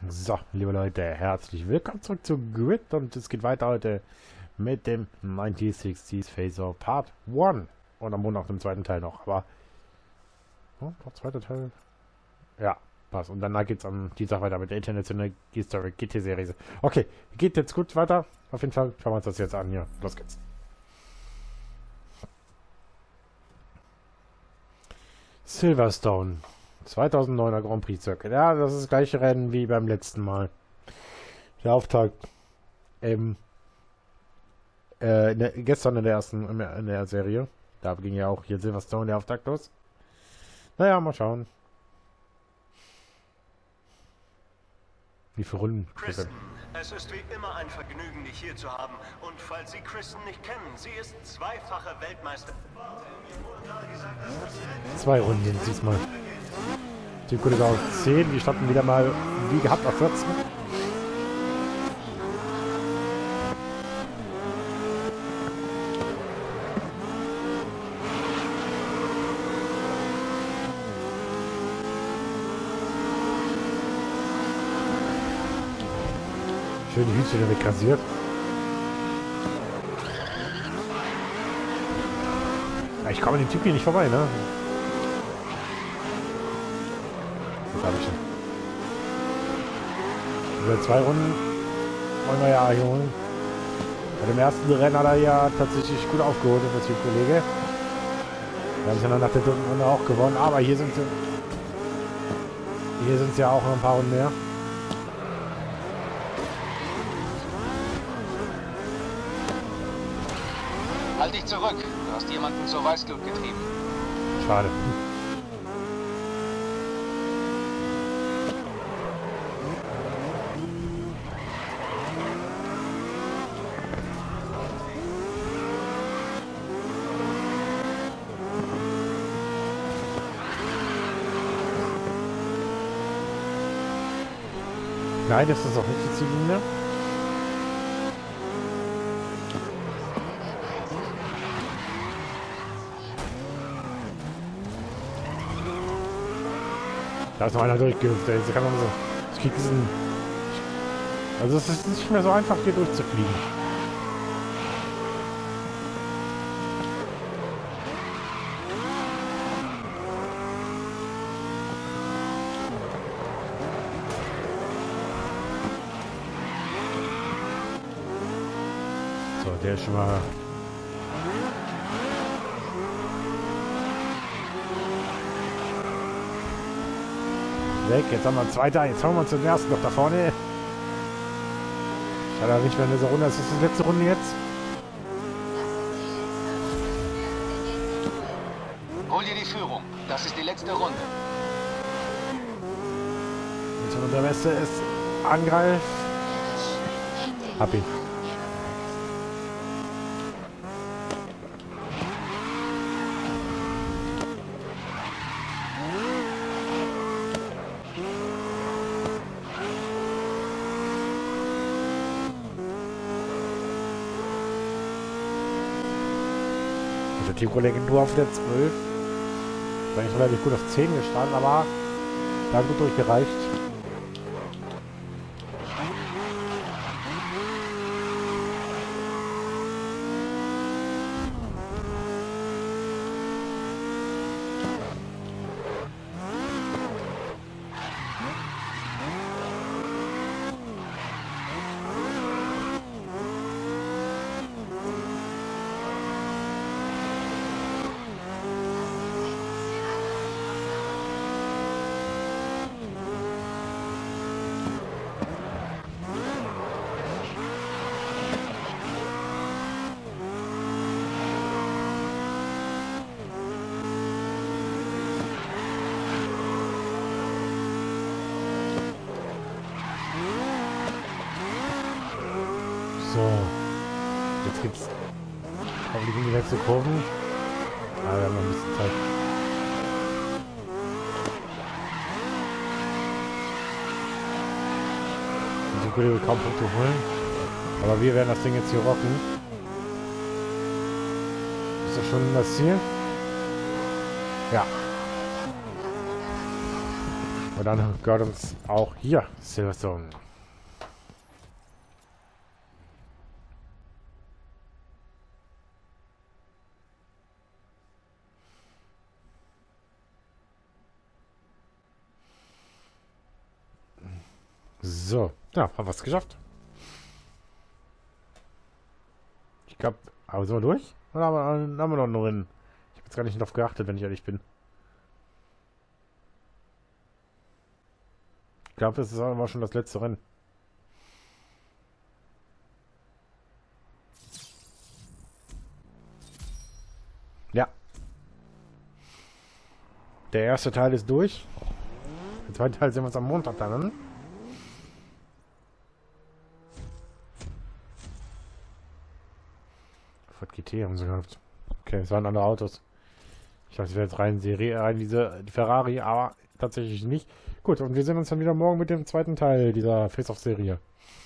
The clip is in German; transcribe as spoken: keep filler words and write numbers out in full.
So, liebe Leute, herzlich willkommen zurück zu Grid und es geht weiter heute mit dem neunzehnhundertsechzig Phaser Part eins und am Montag dem zweiten Teil noch, aber oh, der zweite Teil, ja, passt. Und danach geht es am Dienstag weiter mit der internationalen Historic G T-Serie. Okay, geht jetzt gut weiter, auf jeden Fall schauen wir uns das jetzt an, hier, los geht's. Silverstone, zweitausenddeuner Grand Prix Circuit. Ja, das ist das gleiche Rennen wie beim letzten Mal. Der Auftakt ähm, äh, in der, gestern in der ersten in der Serie. Da ging ja auch hier Silverstone der Auftakt los. Naja, mal schauen. Wie viele Runden? Kristen, es ist wie immer ein Vergnügen, dich hier zu haben. Und falls Sie Kristen nicht kennen, sie ist zweifache Weltmeister. Zwei Runden sind es diesmal. Die Kollege auf zehn, die standen wieder mal wie gehabt auf vierzehn. Schön die Hütchen wegrasiert. Ja, ich komme an den Typ hier nicht vorbei, ne? Das habe ich schon. Über zwei Runden wollen wir ja hier holen. Bei dem ersten Rennen hat er ja tatsächlich gut aufgeholt, der Teamkollege. Wir haben es ja dann nach der dritten Runde auch gewonnen, aber hier sind hier sind es ja auch noch ein paar Runden mehr. Halt dich zurück. Du hast jemanden zur Weißglut getrieben. Schade. Nein, das ist auch nicht die Ziellinie. Da ist noch einer durchgehüpft, ey. Kann man so. Ich krieg diesen. Also es ist nicht mehr so einfach hier durchzufliegen. So, der ist schon mal. Weg, jetzt haben wir einen zweiter, jetzt haben wir uns den ersten noch da vorne. Schade nicht mehr in dieser Runde, das ist die letzte Runde jetzt. Hol dir die Führung. Das ist die letzte Runde. Und der Beste ist Angreif. Hab ihn. Der Teamkollege nur auf der zwölf. Ist eigentlich relativ gut auf zehn gestanden, aber da gut durchgereicht. So, jetzt gibt's hoffentlich in die letzte Kurven. Aber wir haben noch ein bisschen Zeit. Und die Kollege kaum Punkte holen. Aber wir werden das Ding jetzt hier rocken. Ist das schon das Ziel? Ja. Und dann gehört uns auch hier Silverstone. So, ja, haben wir es geschafft. Ich glaube, aber sind wir durch? Oder haben wir, haben wir noch einen Rennen? Ich habe jetzt gar nicht darauf geachtet, wenn ich ehrlich bin. Ich glaube, das ist aber schon das letzte Rennen. Ja. Der erste Teil ist durch. Der zweite Teil sehen wir uns am Montag dann an. Ford G T haben sie gehabt. Okay, es waren andere Autos. Ich dachte, es wäre jetzt rein Serie, rein diese die Ferrari, aber tatsächlich nicht. Gut, und wir sehen uns dann wieder morgen mit dem zweiten Teil dieser Face-Off-Serie.